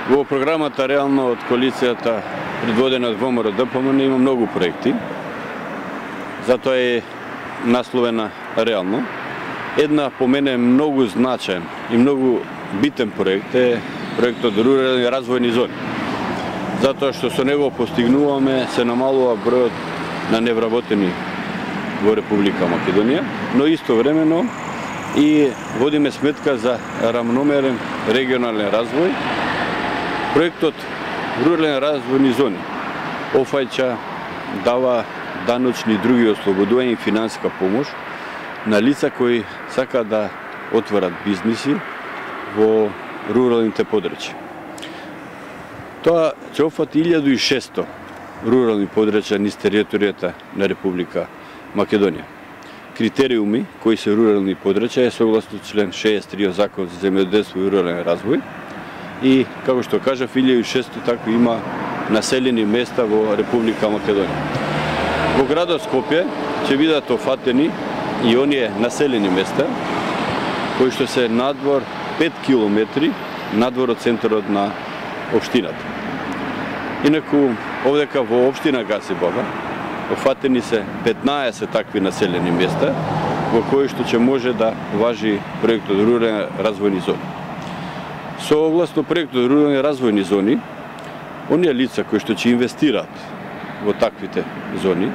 Во програмата реално од коалицијата предводена од ВМРО-ДПМН има многу проекти. Затоа е насловена реално. Една по мене многу значаен и многу битен проект е проектот рурални развојни зони. Затоа што со него постигнуваме се намалува бројот на невработени во Република Македонија, но истовремено и водиме сметка за рамномерен регионален развој. Проектот рурални развојни зони офаќа, дава даночни и други ослободувања и финансиска помош на лица кои сакаат да отворат бизниси во руралните подрачја. Тоа ќе офати 1600 рурални подрачја низ територијата на Република Македонија. Критериуми кои се рурални подрачја е согласно член 63 од Закон за земјоделство и рурален развој и, како што кажав, 1600 такви има населени места во Република Македонија. Во градот Скопје ќе бидат офатени и оние населени места кои што се надвор 5 километри надвор од центарот на општината. Инаку, овдека во општина Гасибаба офатени се 15 такви населени места во кои што ќе може да важи проектот рурални развојни зони. Согласно проектот рурални развојни зони, оние лица кои што ќе инвестираат во таквите зони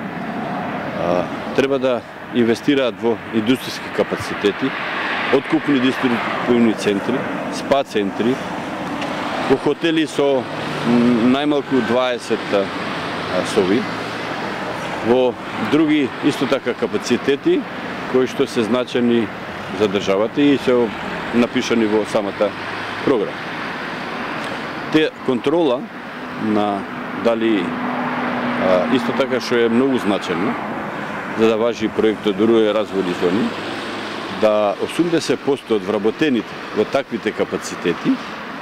треба да инвестираат во индустријски капацитети, откупни дистрибутивни центри, спа центри, во хотели со најмалку 20 соби, во други исто така капацитети кои што се значени за државата и се напишани во самата програма. Те контрола на дали исто така што е многу значено за да важи проектот рурални развојни зони, да 80% од вработените во таквите капацитети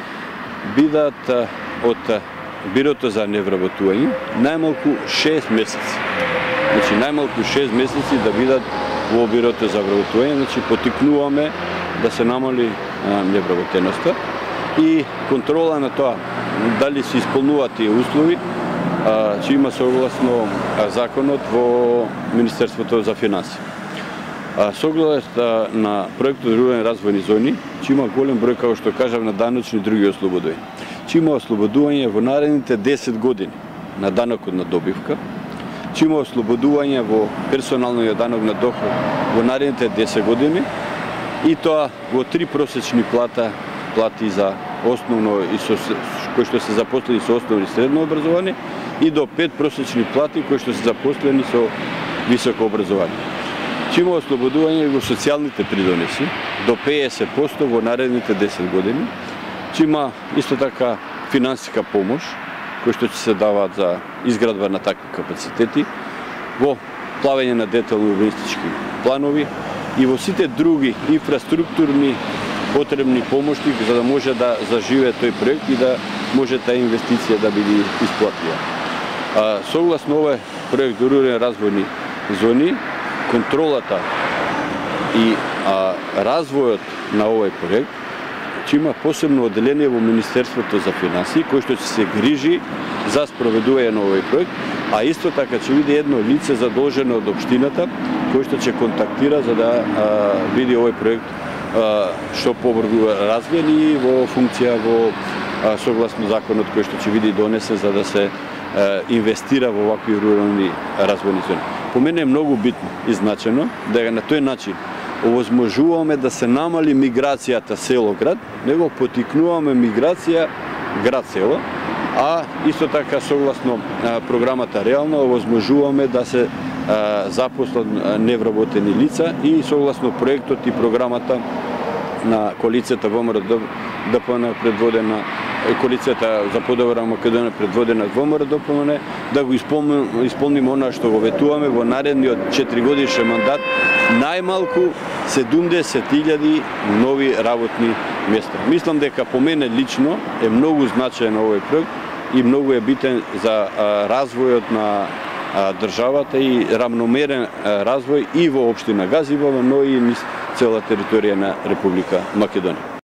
бидат од Бирото за невработување најмалку 6 месеци. Значи, најмалку 6 месеци да бидат во Бирото за вработување, значи потикнуваме да се намали невработеноста и контрола на тоа дали се исполнуваат тие услови, ќе има согласно законот во Министерството за финансии. Согласно на проектот рурални развојни зони, ќе има голем број, како што кажав, на даночни и други ослободувања. Ќе има ослободување во наредните 10 години на данокот на добивка, ќе има ослободување во персоналниот данок на доход во наредните 10 години и тоа во 3 просечни плати за основно и кои што се запослени со основно и средно образование и до 5 просечни плати кои што се запослени со високо образование. Ќе има ослободување во социјалните придонеси до 50% во наредните 10 години. Ќе има исто така финансиска помош кои што ќе се даваат за изградба на такви капацитети, во плавење на детални урбанистички планови и во сите други инфраструктурни потребни помоши за да може да заживее тој проект и да може таа инвестиција да биде исплатија. Согласно овој проект рурални развојни зони, контролата и развојот на овој проект ќе има посебно одделение во Министерството за финансии кој што ќе се грижи за спроведување на овој проект, а исто така ќе биде едно лице задолжено од општината кој што ќе контактира за да види овој проект што побрзо развиен и во функција во согласно законот кој што ќе биде донесен за да се инвестира во вакви рурални развојни зони. По мене е многу битно и значено да на тој начин овозможуваме да се намали миграцијата село-град, него потикнуваме миграција град-село, а исто така согласно програмата реално овозможуваме да се запослат невработени лица и согласно проектот и програмата на коалицијата ВМРО-ДПМН предводена коалицијата за подобра Македонија предводена од ВМРО-ДПМН да го исполниме она што го ветуваме во наредниот 4-годишен мандат најмалку 70.000 нови работни места. Мислам дека по мене лично е многу значаен овој проект и многу е битен за развојот на државата и рамномерен развој и во општина Газибаба, но и низ цела територија на Република Македонија.